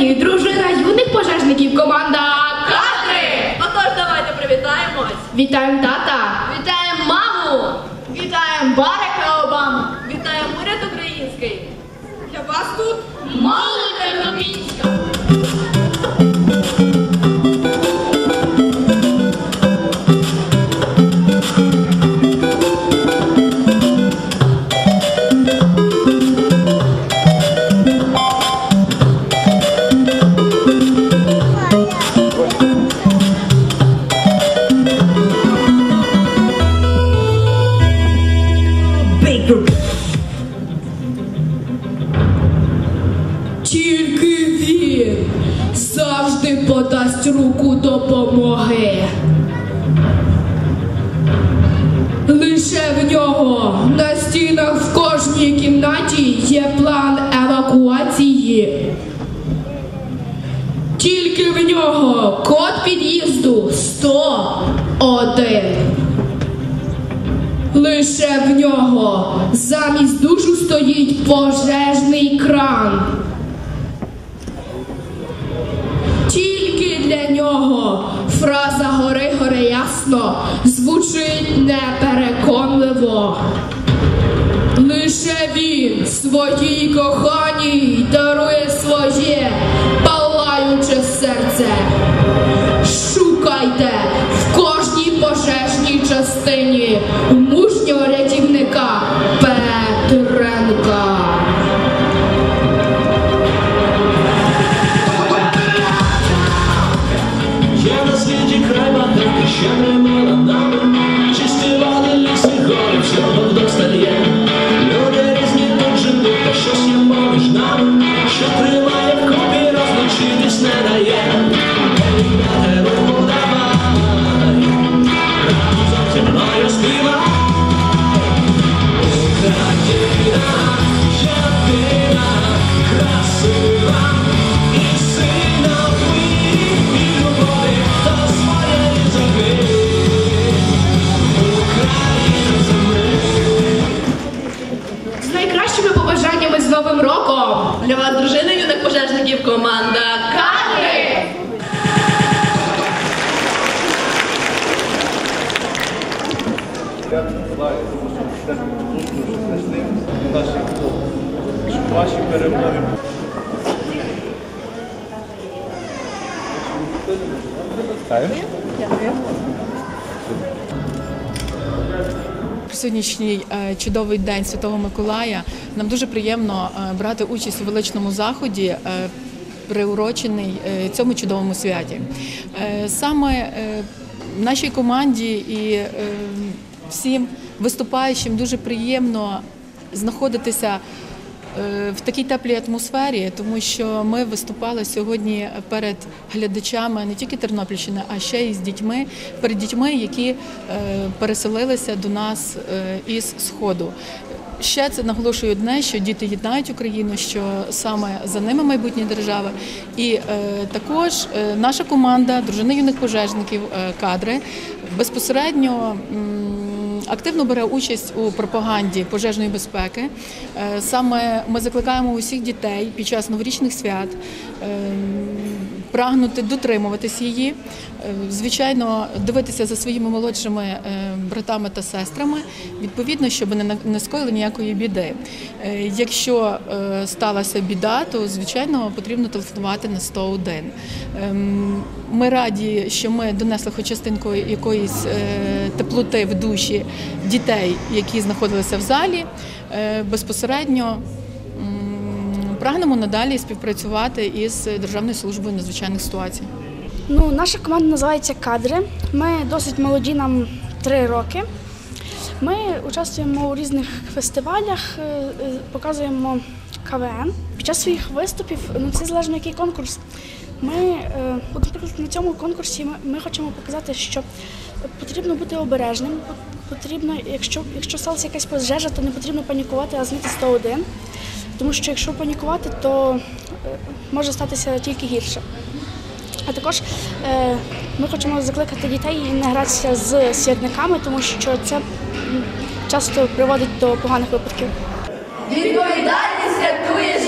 сцені дружина юних пожежників команда «Кадри». Ну тож, давайте привітаємось. Вітаємо тата. Вітаємо маму. Вітаємо Барака Обаму. Вітаємо уряд український. Для вас тут Молодь тернопільська. Тільки він завжди подасть руку допомоги. Лише в нього на стінах в кожній кімнаті є план евакуації. Тільки в нього код під'їзду 101. Лише в нього замість душу стоїть пожежний кран. Тільки для нього фраза «Гори, гори ясно» звучить непереконливо. Лише він своїй коханій дарує своє палаюче серце. Шукайте в кожній пожежній частині мужнього рятівника Петренка. Я на світі край багатий, ще не мила нам. Чисті води, ліси, гори, всього вдостає. Люди різні тут живуть, та щось є поміж нами, що тримає вкупі, розлучитись не дає. Дати руку давай, разом зі мною співай. Україна, єдина, красива і сильна в мирі і любові до своєї землі. Україна землі. З найкращими побажаннями з Новим роком! для вас дружина юних пожежників команда «Кадри». Я желаю, щоб теж дуже щасливим наших хлопців, щоб ваші перемоги. Сьогоднішній чудовий день Святого Миколая. Нам дуже приємно брати участь у величному заході, приурочений цьому чудовому святі. Саме нашій команді і всім виступаючим дуже приємно знаходитися в такій теплій атмосфері, тому що ми виступали сьогодні перед глядачами не тільки Тернопільщини, а ще й з дітьми, перед дітьми, які переселилися до нас із Сходу. Ще це наголошую одне, що діти єднають Україну, що саме за ними майбутнє держави. І також наша команда «Дружина юних пожежників «Кадри» безпосередньо активно бере участь у пропаганді пожежної безпеки. Саме ми закликаємо усіх дітей під час новорічних свят прагнути дотримуватись її, звичайно, дивитися за своїми молодшими братами та сестрами, відповідно, щоб не скоїли ніякої біди. Якщо сталася біда, то, звичайно, потрібно телефонувати на 101. Ми раді, що ми донесли хоч частинку якоїсь теплоти в душі дітей, які знаходилися в залі. Безпосередньо прагнемо надалі співпрацювати із Державною службою надзвичайних ситуацій. Наша команда називається «Кадри». Ми досить молоді, нам 3 роки. Ми участвуємо у різних фестивалях, показуємо КВН. Під час своїх виступів, це залежно який конкурс, наприклад, на цьому конкурсі ми хочемо показати, що потрібно бути обережним, потрібно, якщо сталася якась пожежа, то не потрібно панікувати, а дзвонити 101. Тому що якщо панікувати, то може статися тільки гірше. А також ми хочемо закликати дітей не гратися з сірниками, тому що це часто приводить до поганих випадків. Відповідальність рятує